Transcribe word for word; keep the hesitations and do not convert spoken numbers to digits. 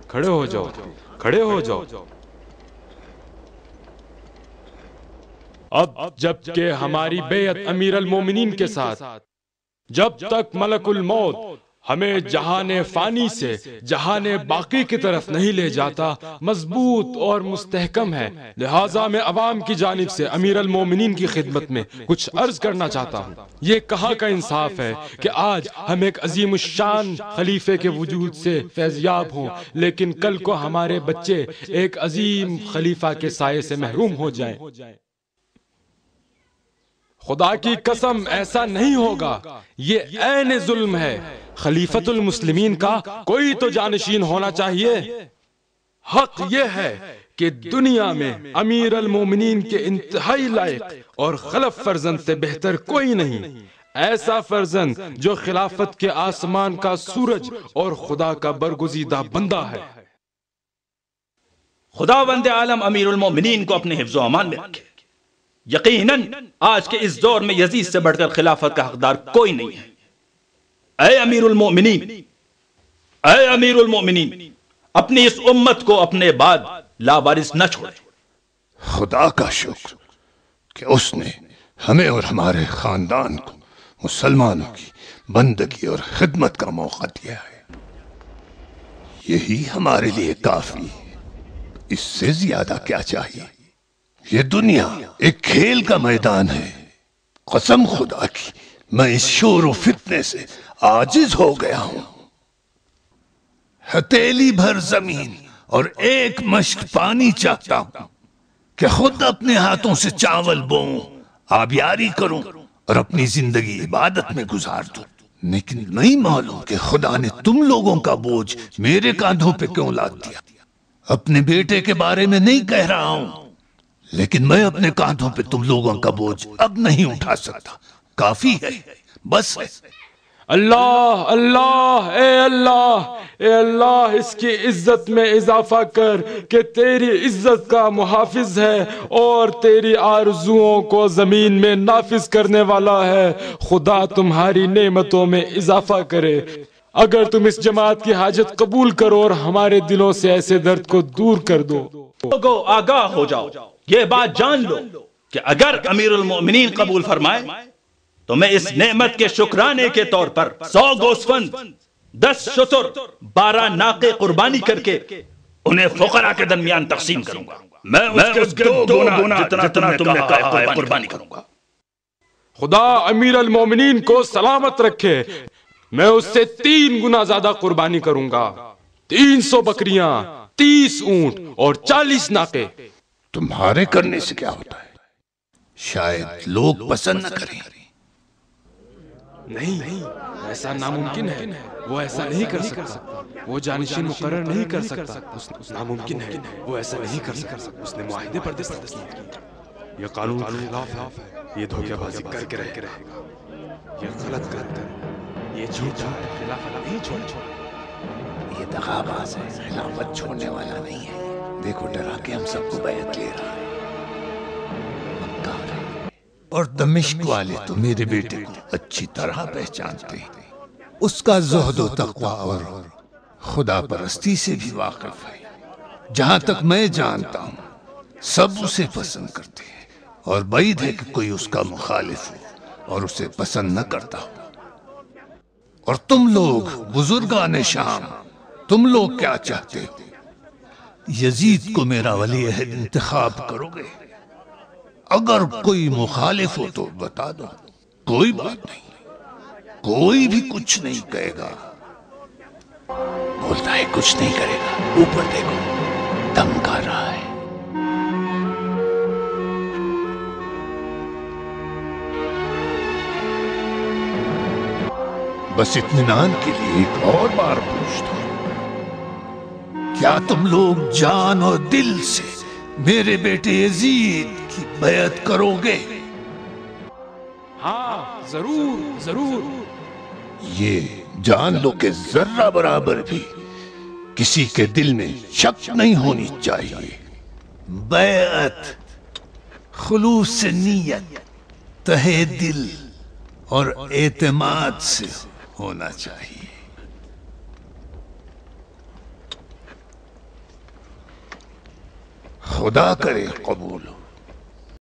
کھڑے ہو جاؤ، کھڑے ہو جاؤ۔ اب جب کہ ہماری بیعت امیر المومنین کے ساتھ، جب تک ملک الموت ہمیں جہان فانی سے جہان باقی کی طرف نہیں لے جاتا مضبوط اور مستحکم ہے، لہٰذا میں عوام کی جانب سے امیر المومنین کی خدمت میں کچھ عرض کرنا چاہتا ہوں۔ یہ کہاں کا انصاف ہے کہ آج ہم ایک عظیم الشان خلیفے کے وجود سے فیضیاب ہوں، لیکن کل کو ہمارے بچے ایک عظیم خلیفہ کے سائے سے محروم ہو جائیں۔ خدا کی قسم ایسا نہیں ہوگا، یہ عین ظلم ہے۔ خلیفۃ المسلمین کا کوئی تو جانشین ہونا چاہیے۔ حق یہ ہے کہ دنیا میں امیر المومنین کے انتہائی لائق اور خلف فرزند سے بہتر کوئی نہیں، ایسا فرزند جو خلافت کے آسمان کا سورج اور خدا کا برگزیدہ بندہ ہے۔ خداوند عالم امیر المومنین کو اپنے حفظ و امان میں رکھے۔ یقیناً آج کے اس دور میں یزید سے بڑھ کر خلافت کا حقدار کوئی نہیں ہے۔ اے امیر المومنین، اے امیر المومنین، اپنی اس امت کو اپنے بعد لاوارث نہ چھوڑے۔ خدا کا شکر کہ اس نے ہمیں اور ہمارے خاندان کو مسلمانوں کی بندگی اور خدمت کا موقع دیا ہے، یہی ہمارے لیے کافی ہے۔ اس سے زیادہ کیا چاہیے؟ یہ دنیا ایک کھیل کا میدان ہے۔ قسم خدا کی میں اس شور و فتنے سے عاجز ہو گیا ہوں۔ ہتھیلی بھر زمین اور ایک مشک پانی چاہتا ہوں کہ خود اپنے ہاتھوں سے چاول بوؤں، آبیاری کروں اور اپنی زندگی عبادت میں گزار دوں، لیکن نہیں معلوم کہ خدا نے تم لوگوں کا بوجھ میرے کاندھوں پہ کیوں لاد دیا۔ اپنے بیٹے کے بارے میں نہیں کہہ رہا ہوں، لیکن میں اپنے کاندھوں پہ تم لوگوں کا بوجھ اب نہیں اٹھا سکتا۔ کافی ہے، بس ہے۔ اللہ اللہ، اے اللہ اے اللہ، اس کی عزت میں اضافہ کر کہ تیری عزت کا محافظ ہے اور تیری آرزوؤں کو زمین میں نافذ کرنے والا ہے۔ خدا تمہاری نعمتوں میں اضافہ کرے۔ اگر تم اس جماعت کی حاجت قبول کرو اور ہمارے دلوں سے ایسے درد کو دور کر دو۔ لوگو آگاہ ہو جاؤ، یہ بات جان لو کہ اگر امیر المومنین قبول فرمائے تو میں اس نعمت کے شکرانے کے طور پر سو گوسفند، دس شتر، بارہ ناقے قربانی کر کے انہیں فقراء کے درمیان تقسیم کروں گا۔ میں اس کے دو گنا جتنا تم نے کہا ہے قربانی کروں گا۔ خدا امیر المومنین کو سلامت رکھے، میں اس سے تین گنا زیادہ قربانی کروں گا۔ تین سو بکریاں، تیس اونٹ اور چالیس ناقے۔ تمہارے کرنے سے کیا ہوتا ہے؟ شاید لوگ پسند نہ کریں۔ نہیں، ایسا ناممکن ہے، وہ ایسا نہیں کر سکتا، وہ جانشین مقرر نہیں کر سکتا، ناممکن ہے، وہ ایسا نہیں کر سکتا، اس نے معاہدے پر دستخط کیے۔ یہ قانون کے خلاف ہے، یہ دھوکہ بازی کر کے رہے گا، یہ غلط کرتا ہے، یہ جھوٹا ہے، خلافت نہیں چھوڑے۔ یہ دغاباز ہے، خلافت چھوڑنے والا نہیں ہے۔ دیکھو ڈرا کے ہم سب کو بیعت لے رہا ہے۔ مکار ہے۔ اور دمشق والے تو میرے بیٹے کو اچھی طرح پہچانتے ہیں، اس کا زہد و تقوی اور خدا پرستی سے بھی واقف ہے۔ جہاں تک میں جانتا ہوں سب اسے پسند کرتے ہیں، اور بعید ہے کہ کوئی اس کا مخالف ہو اور اسے پسند نہ کرتا ہو۔ اور تم لوگ بزرگان شام، تم لوگ کیا چاہتے ہو؟ یزید کو میرا ولی عہد انتخاب کرو گے؟ اگر کوئی مخالف ہو تو بتا دو، کوئی بات نہیں، کوئی بھی کچھ نہیں کہے گا۔ بولتا ہے کچھ نہیں کرے گا، اوپر دیکھو دم کر رہا ہے۔ بس اطمینان کے لیے ایک اور بار پوچھتا ہوں، کیا تم لوگ جان اور دل سے میرے بیٹے یزید کی بیعت کرو گے؟ ہاں ضرور ضرور۔ یہ جان لو کہ ذرہ برابر بھی کسی کے دل میں شک نہیں ہونی چاہیے۔ بیعت خلوص نیت، تہہ دل اور اعتماد سے ہونا چاہیے۔ خدا کرے قبول ہو۔